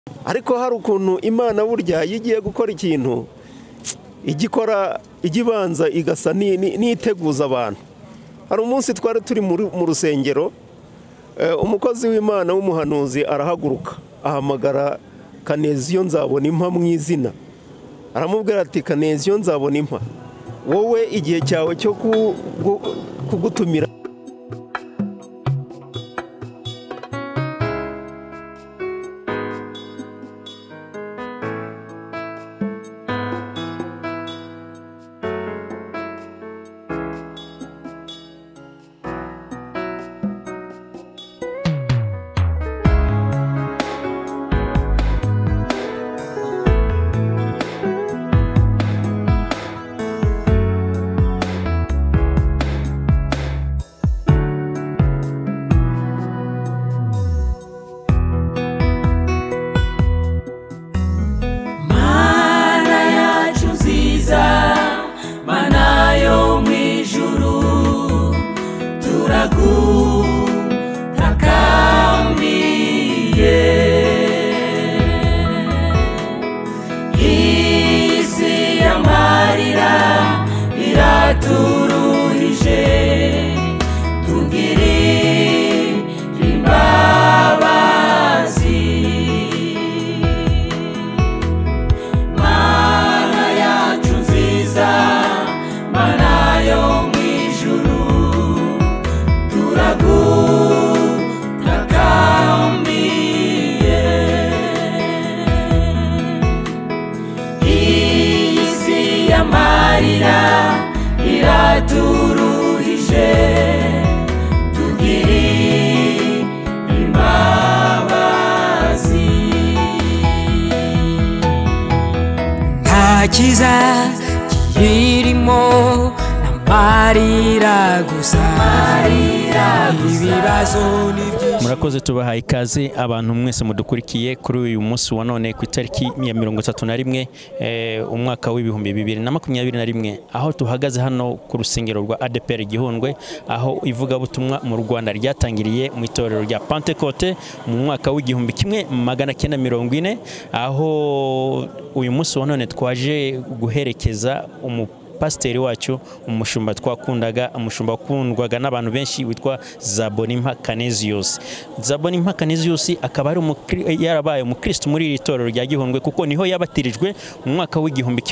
ariko hari ukuntu Imana burya yigiye gukora ikintu igikora igibanza igasa niteguza abantu. Hari umunsi twari turi mu rusengero, umukozi w'Imana w'umuhanuzi arahaguruka ahamagara Kaneziyo Nzabonimpa mu izina, aramubwira ati Kaneziyo Nzabonimpa, wowe igihe cyawe cyo kugutumira Kiza kirimo namarira gusa ibibazo n'ibyo. Murakoze tubahaye ikaze abantu mwese mudukurikiye kuri uyu munsi wa none ku itariki ya 31 umwaka w'ibihumbi 2021, aho tuhagaze hano ku rusengero rwa ADPR Gihundwe, aho ivuga butumwa mu Rwanda ryatangiriye mu itorero rya Pentecote mu mwaka w'igihumbi 1940, aho uyu munsi wa none twaje guherekeza pasiteri wacu, umushumba twakundaga, umushumba wakundwaga n'abantu benshi witwa Nzabonimpa Canisius. Nzabonimpa Canisius akaba ari yarabaye umukristo muri iri torero rya Gihundwe, kuko niho yabatirijwe mu mwaka w'igihumbi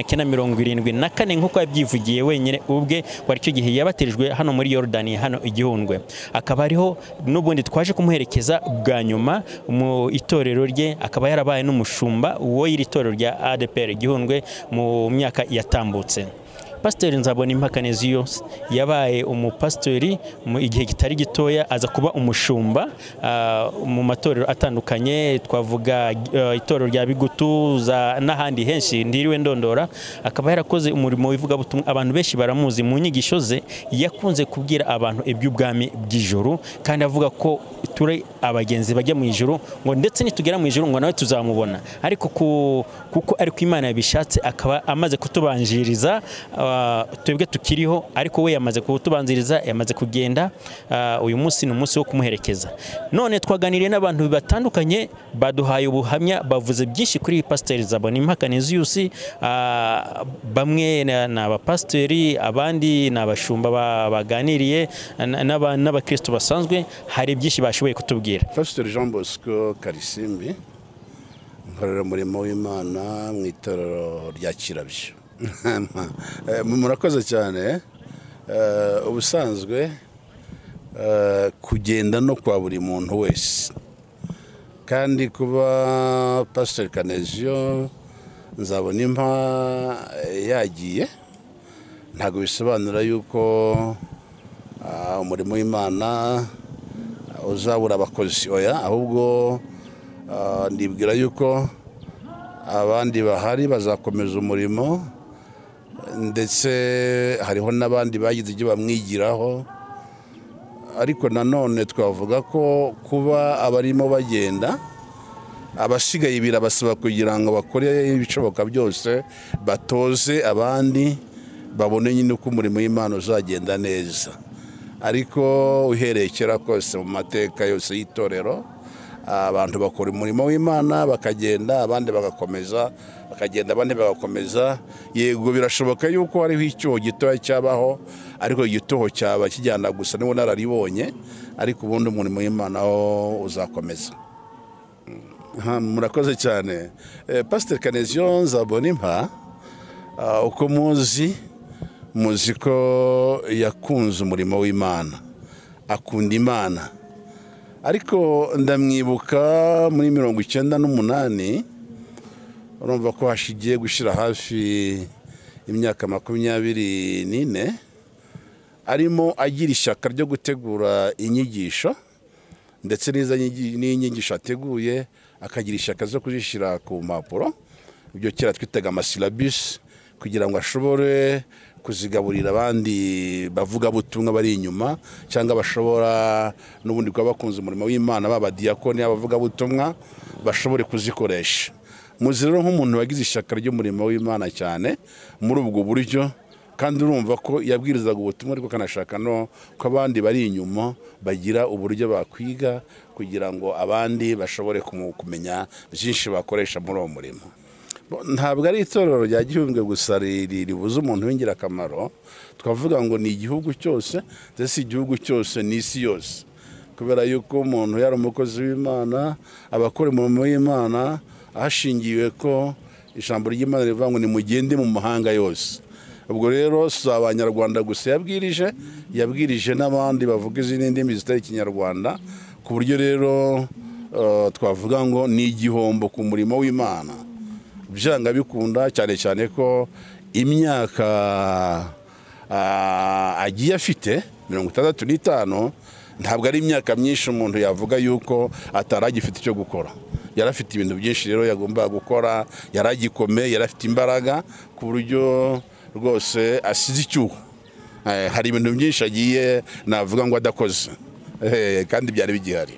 1974 nk'uko yabyivugiye wenyine ubwe, wari cyo gihe yabatirijwe hano muri Yordani hano Igihundwe. Akaba ariho n'ubundi twaje kumuherekeza bwa nyuma mu itorero rye, akaba yarabaye n'umushumba w'iri torero rya ADPR Gihundwe mu myaka yatambutse. Pasiteri Nzabonimpa Canisius yabaye umupasiteri mu igihe kitari gitoya, aza kuba umushumba mu matorero atandukanye, twavuga itorero rya Bigutu n'ahandi henshi ndiriwe ndondora. Akaba yarakoze umurimo wivuga butumwa, abantu benshi baramuzi mu nyigisho ze, yakunze kubwira abantu iby'ubwami bw'ijuru, kandi avuga ko turi abagenzi bajya mu ijuru, ngo ndetse nitugera mu ijuru ngo nawe tuzamubona. Ariko kuko ariko Imana yabishatse, akaba amaze kutubanjiriza twebwe tukiriho, ariko we yamaze kutubanziriza, yamaze kugenda. Uyu munsi ni umunsi wo kumuherekeza. None twaganiriye n'abantu batandukanye, baduhaye ubuhamya, bavuze byinshi kuri Pasiteri Nzabonimpa Canisius. Bamwe ni abapasiteri, abandi ni abashumba baganiriye n'abakristo basanzwe. Hari byinshi bashoboye kutubwira. Pasiteri Jean Bosco Karisimbi, nkorera umurimo w'Imana mu itorero rya Kirabyo. Murakoze cyane. Ubusanzwe kugenda no kwa buri muntu wese, kandi kuba Pasiteri Canisius Nzabonimpa yagiye ntabwo bisobanura yuko umurimo w'Imana uzabura abakozi, oya, ahubwo ndibwira yuko abandi bahari bazakomeza umurimo, ndetse hariho n'abandi bagize ibyo bamwigiraho. Ariko nanone twavuga ko kuba abarimo bagenda, abasigaye birabasaba kugira ngo bakore ibishoboka byose, batoze abandi, babone nyine uko umurimo w'Imana uzagenda neza. Ariko uhereye kera kose mu mateka yose y'itorero, abantu bakora umurimo w'Imana bakagenda, abandi bagakomeza, bakagenda abandi bagakomeza. Yego birashoboka yuko hariho icyuho gitoya cyabaho, ariko igitoho cyaba kijyana gusa nibo nararibonye, ariko ubundi umurimo w'Imana wo uzakomeza. Murakoze cyane. Pastor Canezio Nzabonimpa, uko muzi ko yakunze umurimo w'Imana, akunda Imana, ariko ndamwibuka muri 98, urumva ko hashigiye gushira hafi imyaka 24, arimo agira ishyaka ryo gutegura inyigisho, ndetse n'inyigisho ateguye akagira ishyaka zo kuzishyira ku mpapuro, ibyo kera twitaga amasilabus, kugira ngo ashobore kuzigaburira abandi bavuga butumwa bari inyuma, cyangwa bashobora n'ubundi kwa bakunze umurimo w'Imana, baba diakoni, abavuga butumwa, bashobore kuzikoresha. Muzi rero nk'umuntu wagize ishyaka ry'umurimo w'Imana cyane muri ubwo buryo, kandi urumva ko yabwirizaga ubutumwa, ariko kanashaka no ko abandi bari inyuma bagira uburyo bakwiga, kugira ngo abandi bashobore kumenya byinshi bakoresha muri uwo murimo. Ntabwo ari itorero rya Gihundwe gusa ribuze umuntu w'ingirakamaro, twavuga ngo ni igihugu cyose, ndetse igihugu cyose n'isi yose, kubera yuko umuntu yari umukozi w'Imana, abakora umurimo w'Imana, hashingiwe ko ijambo ry'Imana rivuga ngo nimugende mu mahanga yose. Ubwo rero si Abanyarwanda gusa yabwirije n'abandi bavuga izindi ndimi zitari Ikinyarwanda, ku buryo rero twavuga ngo ni igihombo ku murimo w'Imana. Byanga bikunda, cyane cyane ko imyaka agiye afite 65, ntabwo ari imyaka myinshi umuntu yavuga yuko ataragifite icyo gukora. Yari afite ibintu byinshi rero yagombaga gukora, yaragikomeye, yari afite imbaraga, ku buryo rwose asize icyuho. Hari ibintu byinshi agiye navuga ngo adakoze, kandi byari bigihari.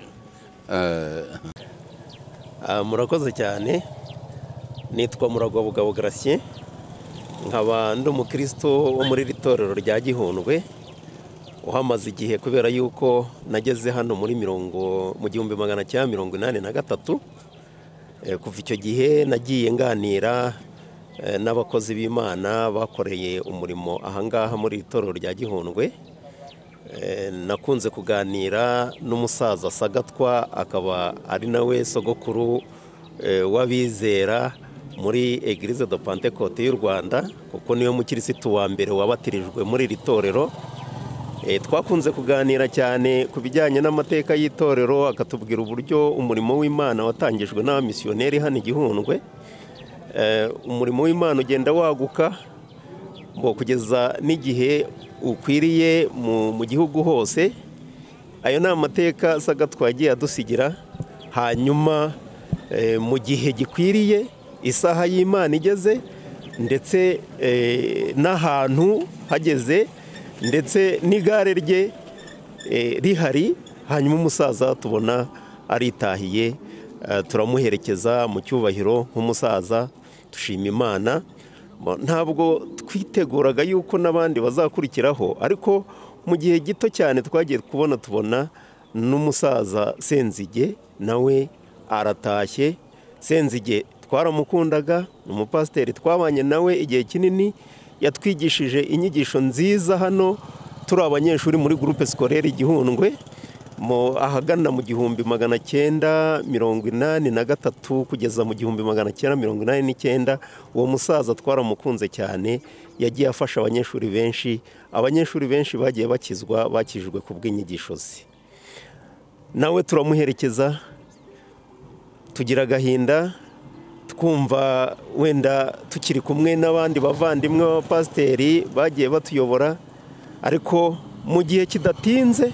Murakoze cyane. Nitwa Muragwabugabo Gratien, nkaba ndi umukristo wo muri itorero rya Gihundwe, uhamaze igihe kubera yuko nageze hano muri 1983. Kuva icyo gihe nagiye nganira n'abakozi b'Imana bakoreye umurimo ahangaha muri itorero rya Gihundwe. Nakunze kuganira n'umusaza Sagatwa, akaba ari nawe sogokuru w'abizera muri Eglise de Pentecote y'u Rwanda, kuko niyo mukirisitu wa mbere wabatirijwe muri iri torero. Twakunze kuganira cyane ku bijyanye n'amateka y'itorero, akatubwira uburyo umurimo w'Imana watangijwe n'abamisiyoneri hano Gihundwe. Umurimo w'Imana ugenda waguka kugeza n'igihe ukwiriye mu gihugu hose. Ayo ni amateka Sagatwa yagiye adusigira. Hanyuma mu gihe gikwiriye, isaha y'Imana igeze, ndetse n'ahantu hageze, ndetse n'igare rye rihari, hanyuma umusaza tubona aritahiye, turamuherekeza mu cyubahiro nk'umusaza, dushima Imana. Ntabwo twiteguraga yuko n'abandi bazakurikiraho, ariko mu gihe gito cyane twagiye tubona n'umusaza Senzige nawe aratashye. Senzige twaramukundaga, umupasiteri twabanye nawe igihe kinini, yatwigishije inyigisho nziza hano turi abanyeshuri muri groupe scolaire Gihundwe, ahagana mu 1983 kugeza mu 1989. Uwo musaza twaramukunze cyane, yagiye afasha abanyeshuri benshi bagiye bakijwe ku bw'inyigisho ze. Nawe turamuherekeza, tugira agahinda twumva wenda tukiri kumwe n'abandi bavandimwe b'abapasiteri bagiye batuyobora, ariko mu gihe kidatinze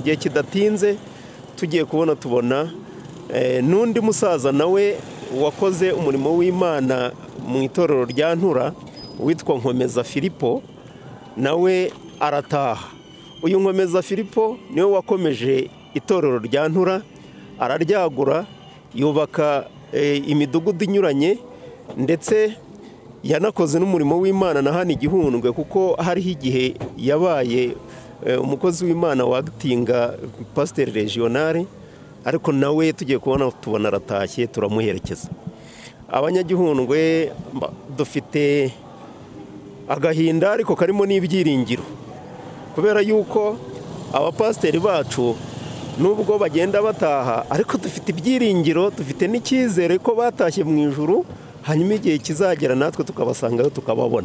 tugiye tubona n'undi musaza nawe wakoze umurimo w'Imana mu itorero rya Ntura, witwa Nkomeza Filipo, nawe arataha. Uyu Nkomeza Filipo niwe wakomeje itorero rya Ntura, araryagura, yubaka imidugudu inyuranye, ndetse yanakoze n'umurimo w'Imana na hano Gihundwe, kuko hariho igihe yabaye umukozi w'Imana wagitinga pasiteri regionale ariko nawe tugiye tubona aratashye turamuherekeza. Abanyagihundwe dufite agahinda ariko karimo n'ibyiringiro, kubera yuko abapasiteri bacu nubwo bagenda bataha ariko dufite ibyiringiro, dufite n'icyizere ko batashye mu ijuru, hanyuma igihe kizagera natwe tukabasangayo tukababona.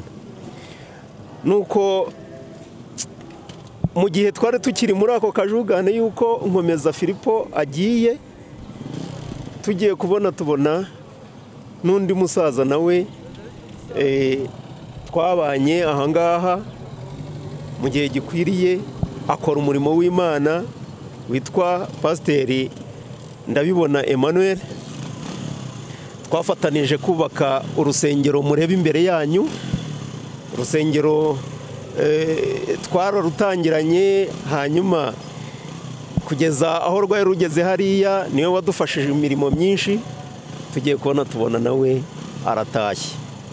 Nuko mu gihe twari tukiri muri ako kajugane yuko Nkomeza Filipo agiye, tugiye tubona n'undi musaza nawe twabanye ahangaha mu gihe gikwiriye, akora umurimo w'Imana, witwa Pasiteri Ndabibona Emmanuel. Twafatanije kubaka urusengero mureba imbere yanyu. Urusengero twararutangiranye, hanyuma kugeza aho rwari rugeze hariya niwe wadufashije imirimo myinshi. Tugiye tubona nawe aratashye.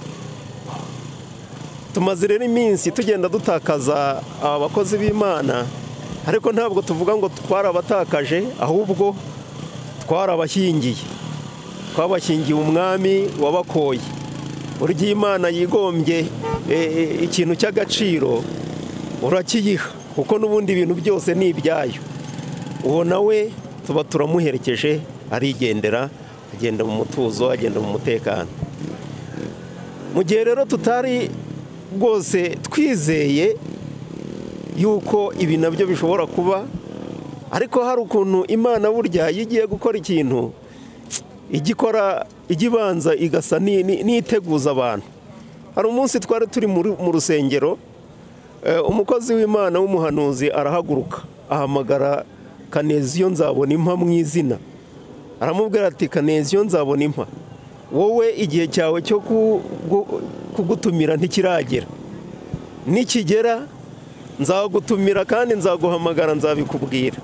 Tumaze rero iminsi tugenda dutakaza abakozi b'Imana, ariko ntabwo tuvuga ngo twarabatakaje, ahubwo twarabashyingiye. Twabashyingiye umwami wabakoye. Burya Imana yigombye ikintu cy'agaciro urakiyiha, kuko n'ubundi ibintu byose ni ibyayo. Uwo nawe tuba turamuherekeje, arigendera, agenda mu mutuzo, agenda mu mutekano. Mu gihe rero tutari rwose twizeye yuko ibi nabyo bishobora kuba, ariko hari ukuntu Imana burya yigiye gukora ikintu ijya ibanza igasa n'iteguza abantu. Hari umunsi twari turi mu rusengero, umukozi w'Imana w'umuhanuzi arahaguruka, ahamagara Kaneziyo Nzabonimpa mu izina. Aramubwira ati, Kaneziyo Nzabonimpa, wowe igihe cyawe cyo kugutumira ntikiragera. Nikigera nzagutumira kandi nzaguhamagara, nzabikubwira.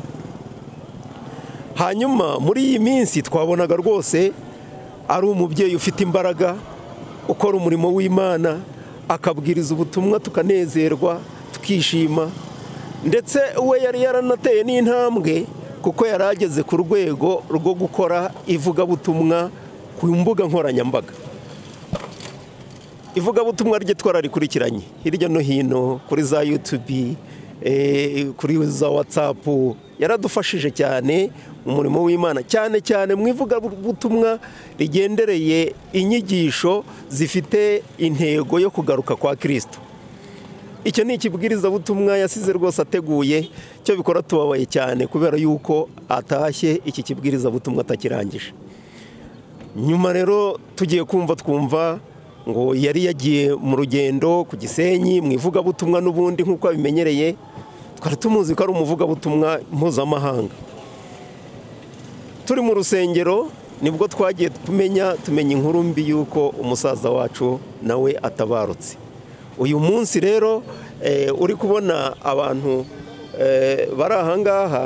Hanyuma muri iyi minsi twabonaga rwose ari umubyeyi ufite imbaraga, ukora umurimo w'Imana, akabwiriza ubutumwa tukanezerwa, tukishima. Ndetse we yari yaranateye n'intambwe, kuko yari ageze ku rwego rwo gukora ivugabutumwa ku mbuga nkoranyambaga. Ivugabutumwa rye twararikurikiranye hirya no hino, kuri za YouTube, kuri za WhatsApp. Yaradufashije cyane mu murimo w'Imana, cyane cyane mu ivugabutumwa rigendereye inyigisho zifite intego yo kugaruka kwa Kristo. Icyo ni ikibwirizabutumwa yasize rwose ateguye, cyo bikora tubabaye cyane kubera yuko atashye iki kibwirizabutumwa atakirangije. Nyuma rero tugiye twumva ngo yari yagiye mu rugendo ku Gisenyi mu ivugabutumwa, n'ubundi nk'uko abimenyereye. Twari tumuzi ko ari umuvugabutumwa mpuzamahanga. Turi mu rusengero nibwo twagiye tumenya inkuru mbi yuko umusaza wacu nawe atabarutse. Uyu munsi rero uri kubona abantu bari ahangaha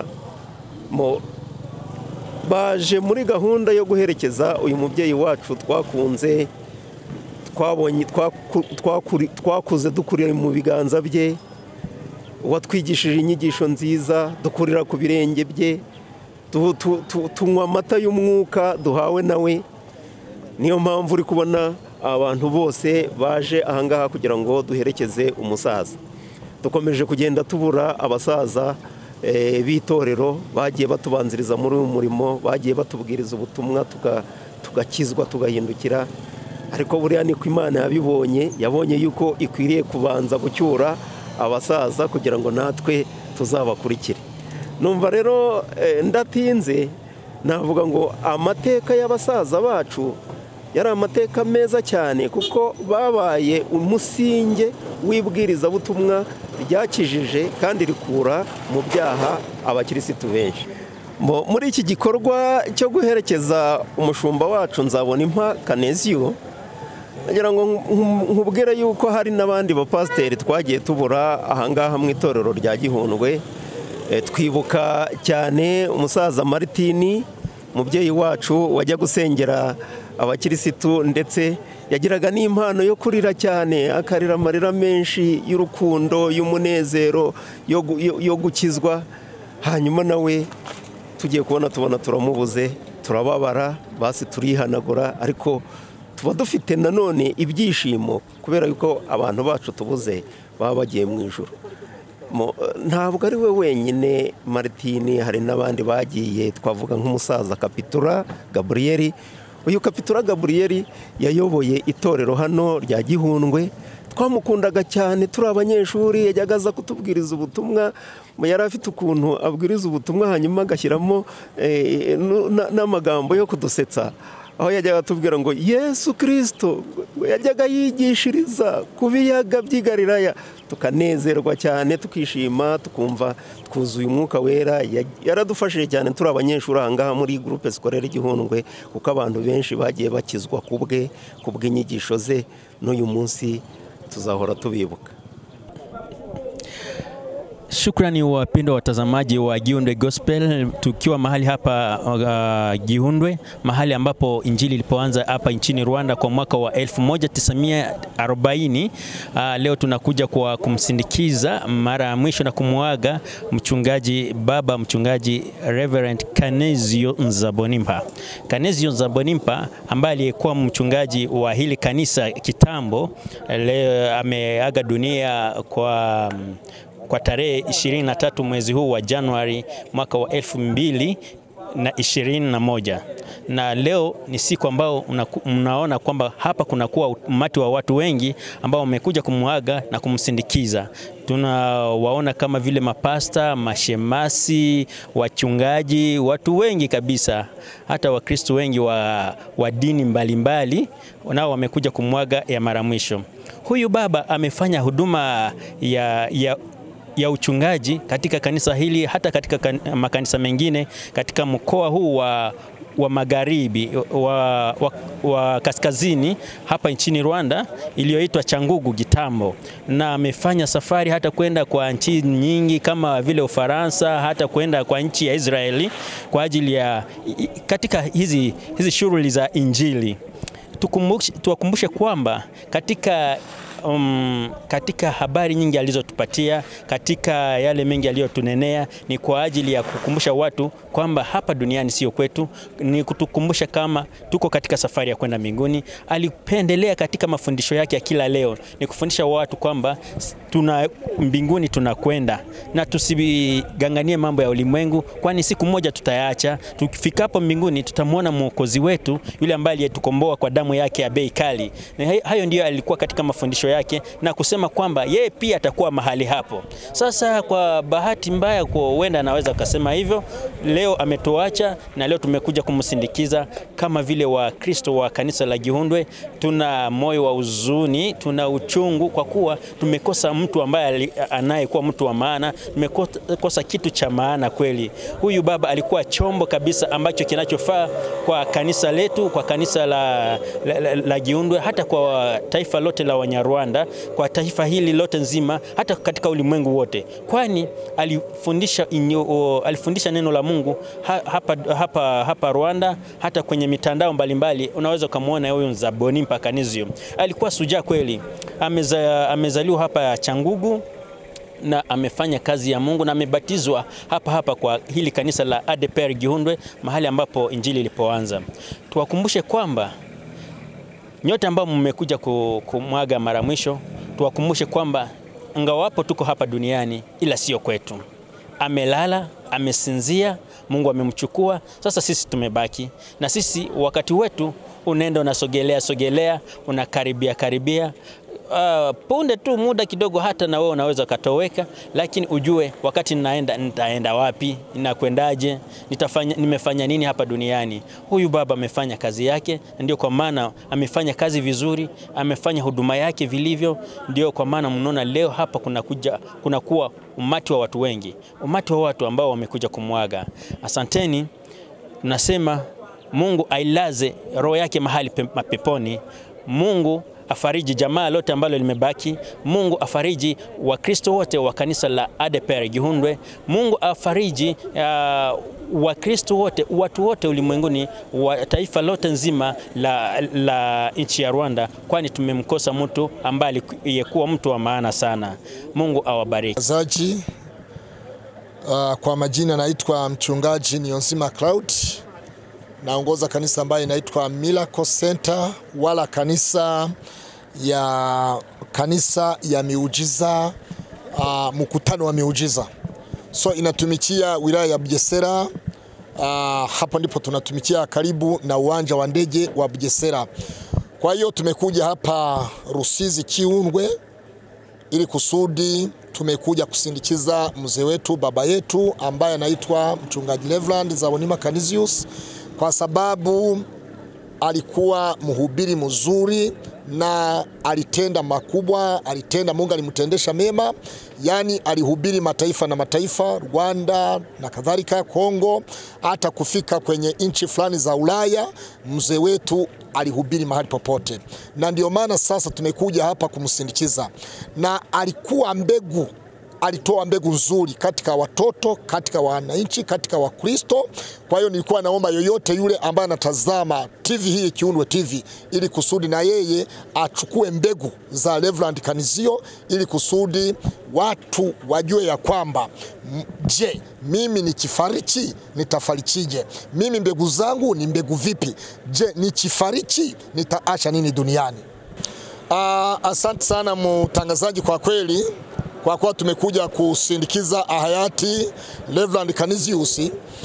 baje muri gahunda yo guherekeza uyu mubyeyi wacu twakunze, twakuze dukurira mu biganza bye, watwigishije inyigisho nziza, dukurira ku birenge bye, tunywa amata y'umwuka duhawe nawe. Niyo mpamvu uri kubona abantu bose baje ahangaha kugira ngo duherekeze umusaza. Dukomeje kugenda tubura abasaza b'itorero bagiye batubanziriza muri uyu murimo, bagiye batubwiriza ubutumwa tugakizwa, tugahindukira. Ariko buriya niko Imana yabibonye, yabonye yuko ikwiriye kubanza gucyura abasaza kugira ngo natwe tuzabakurikire. Numva rero ndatinze navuga ngo amateka y'abasaza bacu yari amateka meza cyane, kuko babaye umusinge w'ibwirizabutumwa ryakijije kandi rikura mu byaha abakirisitu benshi. Muri iki gikorwa cyo guherekeza umushumba wacu Nzabonimpa Kaneziyo, nagira ngo nkubwire yuko hari n'abandi bapasiteri twagiye tubura ahangaha mu itorero rya Gihundwe. Twibuka cyane umusaza Martini, umubyeyi wacu wajya gusengera abakirisitu, ndetse yagiraga n'impano yo kurira cyane, akarira amarira menshi y'urukundo, y'umunezero, yo gukizwa. Hanyuma nawe tugiye kubona tubona turamubuze, turababara, basi turihanagura, ariko tuba dufite nanone ibyishimo kubera yuko abantu bacu tubuze baba bagiye mu ijuru. Ntabwo ari we wenyine Martini, hari n'abandi bagiye, twavuga nk'umusaza Kapitura Gabriel. Uyu Kapitura Gabriel yayoboye itorero hano rya Gihundwe, twamukundaga cyane, turi abanyeshuri, yajyaga aza kutubwiriza ubutumwa, yari afite ukuntu abwiriza ubutumwa hanyuma agashyiramo n'amagambo yo kudusetsa, aho yajyaga atubwira ngo Yesu Kristo, yajyaga yigishiriza ku biyaga by'i Galilaya, tukanezerwa cyane, tukishima, tukumva twuzuye umwuka wera. Yaradufashije cyane turi abanyeshuri ahangaha muri groupe scolaire Gihundwe, kuko abantu benshi bagiye bakizwa kubw'inyigisho ze, n'uyu munsi tuzahora tubibuka. Shukrani wapendwa watazamaji wa Gihundwe Gospel, tukiwa mahali hapa Gihundwe, mahali ambapo injili ilipoanza hapa nchini Rwanda kwa mwaka wa 1940. Leo tunakuja kwa kumsindikiza mara ya mwisho na kumuaga mchungaji Reverend Canezio Nzabonimpa. Canezio Nzabonimpa ambaye alikuwa mchungaji wa hili kanisa kitambo, leo ameaga dunia kwa tarehe 23 mwezi huu wa Januari mwaka wa 2021. Na leo ni siku ambao mnaona kwamba hapa kunakuwa umati wa watu wengi ambao wamekuja kumuaga na kumsindikiza. Tunawaona kama vile mapasta, mashemasi, wachungaji, watu wengi kabisa, hata Wakristo wengi wa dini mbalimbali nao wamekuja kumuaga ya mara mwisho. Huyu baba amefanya huduma ya uchungaji katika kanisa hili, hata katika makanisa mengine katika mkoa huu wa magharibi wa kaskazini hapa nchini Rwanda, iliyoitwa Cyangugu Gitambo, na amefanya safari hata kwenda kwa nchi nyingi kama vile Ufaransa, hata kwenda kwa nchi ya Israeli kwa ajili ya katika hizi shughuli za injili. Tuwakumbushe kwamba katika habari nyingi alizotupatia, katika yale mengi aliyotunenea, ni kwa ajili ya kukumbusha watu kwamba hapa duniani sio kwetu, ni kutukumbusha kama tuko katika safari ya kwenda mbinguni. Alipendelea katika mafundisho yake ya kila leo ni kufundisha watu kwamba mbinguni tunakwenda, na tusibiganganie mambo ya ulimwengu, kwani siku moja tutayaacha. Tukifikapo mbinguni tutamwona Mwokozi wetu, yule ambaye alitukomboa kwa damu yake ya bei kali. Na hayo ndio alikuwa katika mafundisho yake, na kusema kwamba yeye pia atakuwa mahali hapo. Sasa kwa bahati mbaya huenda anaweza kusema hivyo, leo ametuacha, na leo tumekuja kumsindikiza kama vile wa Kristo wa kanisa la Gihundwe. Tuna moyo wa huzuni, tuna uchungu kwa kuwa tumekosa mtu ambaye anayekuwa mtu wa maana, tumekosa kitu cha maana kweli. Huyu baba alikuwa chombo kabisa ambacho kinachofaa kwa kanisa letu, kwa kanisa la Gihundwe, hata kwa taifa lote la Wanyarwanda, kwa taifa hili lote nzima, hata katika ulimwengu wote, kwani alifundisha neno la Mungu hapa Rwanda, hata kwenye mitandao mbalimbali. Unaweza kumuona huyu Nzabonimpa Canezio, alikuwa sujaa kweli. Amezaliwa hapa Cyangugu na amefanya kazi ya Mungu, na amebatizwa hapa kwa hili kanisa la ADPR Gihundwe, mahali ambapo injili ilipoanza. Tuwakumbushe kwamba nyote ambao mmekuja kumwaga mara mwisho, tuwakumbushe kwamba ingawapo tuko hapa duniani, ila sio kwetu. Amelala, amesinzia, Mungu amemchukua. Sasa sisi tumebaki, na sisi wakati wetu unaenda unasogelea, unakaribia. Punde tu muda kidogo hata na wewe unaweza katoweka, lakini ujue wakati nitaenda wapi, ninakwendaje, nimefanya nini hapa duniani. Huyu baba amefanya kazi yake, ndio kwa maana amefanya kazi vizuri, amefanya huduma yake vilivyo, ndio kwa maana mnaona leo hapa kunakuwa umati wa watu wengi, umati wa watu ambao wamekuja kumwaga. Asanteni, tunasema Mungu ailaze roho yake mahali peponi. Mungu afariji jamaa lote ambalo limebaki. Mungu afariji Wakristo wote wa kanisa la ADPR Gihundwe. Mungu afariji Wakristo wote, watu wote ulimwenguni, wa taifa lote nzima la nchi ya Rwanda, kwani tumemkosa mtu ambaye alikuwa mtu wa maana sana. Mungu awabariki. Kwa majina naitwa mchungaji Niyonzima Cloud. Naongoza kanisa ambayo inaitwa Miracle Center, wala kanisa ya miujiza, mkutano wa miujiza. So inatumikia wilaya ya Bugesera. Hapo ndipo tunatumikia karibu na uwanja wa ndege wa Bugesera. Kwa hiyo tumekuja hapa Rusizi Kiundwe ili kusudi tumekuja kusindikiza mzee wetu, baba yetu ambaye anaitwa mchungaji Reverend Zabonimpa Canisius, kwa sababu alikuwa mhubiri mzuri na alitenda makubwa, Mungu alimtendesha mema. Yani alihubiri mataifa na mataifa, Rwanda na kadhalika, Kongo, hata kufika kwenye nchi fulani za Ulaya. Mzee wetu alihubiri mahali popote, na ndio maana sasa tumekuja hapa kumsindikiza. Na alikuwa mbegu, alitoa mbegu nzuri katika watoto, katika wananchi, katika Wakristo. Kwa hiyo nilikuwa naomba yoyote yule ambaye anatazama TV hii Kiundwe TV, ili kusudi na yeye achukue mbegu za Reverend Canisius, ili kusudi watu wajue ya kwamba je, mimi nikifariki nitafarikije? Mimi mbegu zangu ni mbegu vipi? Je, nikifariki nitaacha nini duniani? Asante sana mtangazaji, kwa kweli kwa kuwa tumekuja kusindikiza hayati Reverend Canisius.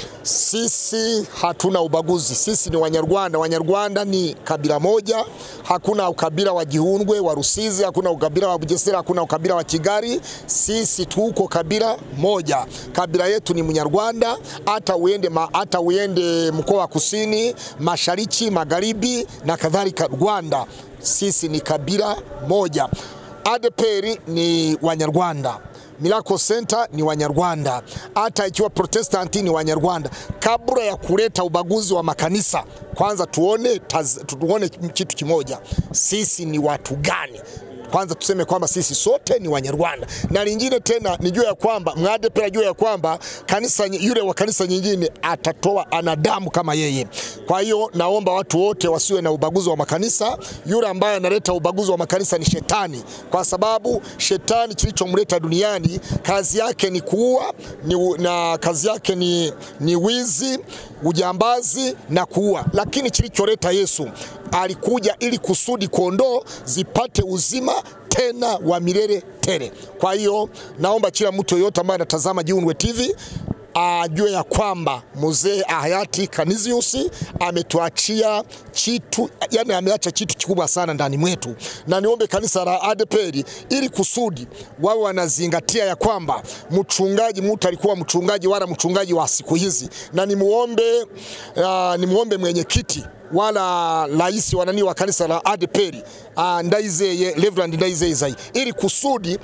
Sisi hatuna ubaguzi, sisi ni Wanyarwanda. Wanyarwanda ni kabila moja, hakuna ukabila wa Gihundwe, wa Rusizi, hakuna ukabila wa Bugesera, hakuna ukabila wa Kigali. Sisi tuko kabila moja. Kabila yetu ni Munyarwanda. Hata uende mkoa wa kusini, mashariki, magharibi na kadhalika, Rwanda, sisi ni kabila moja. ADEPR ni Wanyarwanda, Miracle Center ni Wanyarwanda, hata ikiwa Protestanti ni Wanyarwanda. Kabla ya kuleta ubaguzi wa makanisa, kwanza tuone kitu kimoja, sisi ni watu gani? Kwanza tuseme kwamba sisi sote ni Wanyarwanda. Na lingine tena nijue ya kwamba ADEPR ajue ya kwamba kanisa yule wa kanisa nyingine atatoa anadamu kama yeye. Kwa hiyo naomba watu wote wasiwe na ubaguzi wa makanisa. Yule ambaye analeta ubaguzi wa makanisa ni shetani, kwa sababu shetani kilichomleta duniani kazi yake ni kuua, na kazi yake ni wizi, ujambazi na kuua. Lakini kilicholeta Yesu, alikuja ili kusudi kondoo zipate uzima tena wa milele tele. Kwa hiyo naomba kila mtu yote ambaye anatazama Kiundwe TV ajue ya kwamba mzee hayati Canisius ametuachia kitu, yani ameacha kitu kikubwa sana ndani mwetu. Na niombe kanisa la ADEPR ili kusudi wao wanazingatia ya kwamba mtu alikuwa mchungaji wala mchungaji wa siku hizi. Na nimuombe mwenyekiti wala rais wa kanisa la ADEPR, Ndayizeye Reverend Ndayizeye, ili kusudi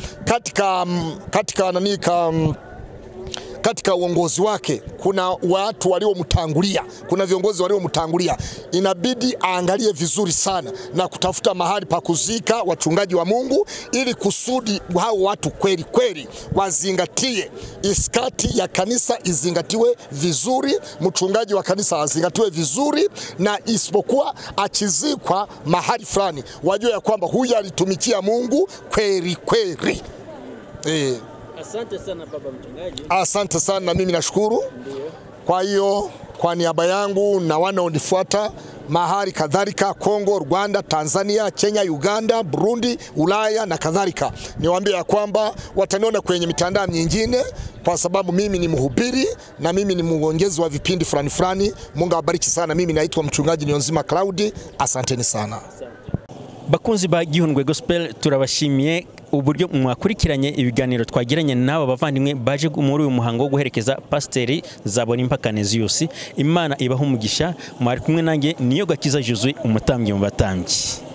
katika uongozi wake kuna watu waliomtangulia, kuna viongozi waliomtangulia. Inabidi aangalie vizuri sana na kutafuta mahali pa kuzika wachungaji wa Mungu, ili kusudi hao watu kweli kweli wazingatie iskati ya kanisa, izingatiwe vizuri, mchungaji wa kanisa azingatiwe vizuri, na isipokuwa achizikwa mahali fulani wajue ya kwamba huyu alitumikia Mungu kweli kweli. Asante sana baba mchungaji. Asante sana, na mimi nashukuru. Kwa hiyo kwa niaba yangu na wanaonifuata mahali kadhalika, Kongo, Rwanda, Tanzania, Kenya, Uganda, Burundi, Ulaya na kadhalika, niwaambie ya kwamba wataniona kwenye mitandao mingine, kwa sababu mimi ni mhubiri na mimi ni mwongezi wa vipindi fulani. Mungu awabariki sana. Mimi naitwa mchungaji Niyonzima Cloud. Asanteni sana. Bakunzi ba Gihundwe Gospel, turabashimiye uburyo mwakurikiranye ibiganiro twagiranye n'aba bavandimwe baje muri uyu muhango wo guherekeza Pasiteri Zabonimpa Canisius. Imana ibaha umugisha. Mwari kumwe nanjye Niyogakiza Josue, umutambyi mu batambyi.